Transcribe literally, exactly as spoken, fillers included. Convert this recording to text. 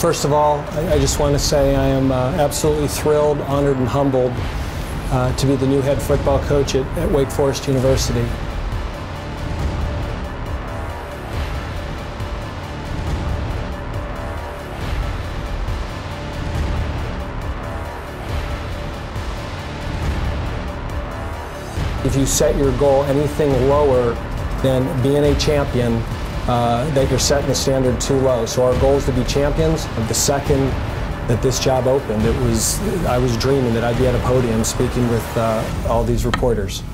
First of all, I, I just want to say I am uh, absolutely thrilled, honored, and humbled uh, to be the new head football coach at, at Wake Forest University. If you set your goal anything lower than being a champion, uh, that you're setting the standard too low. So our goal is to be champions. The second that this job opened, it was I was dreaming that I'd be at a podium speaking with uh, all these reporters.